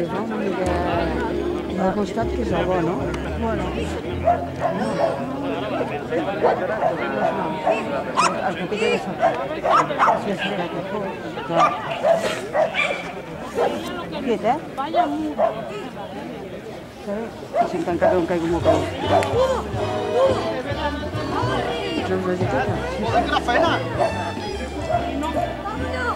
és, no? Una mica al costat, que és el bo, no? Bueno. El que té de sota. Si es mira que fos. Clar. Quiet, eh? Vaya mur. Si em tancat un caigo molt calor. No us la jaqueta? ¡Ay, que la faena! No.